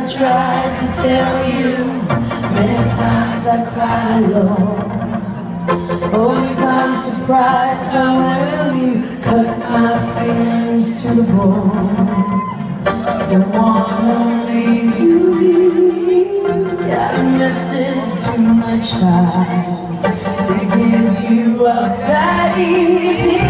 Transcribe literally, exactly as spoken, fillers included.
tried to tell you, many times I cried alone. Always I'm surprised how well you cut my feelings to the bone. Don't wanna leave you be. I invested too much time to give you up that easy.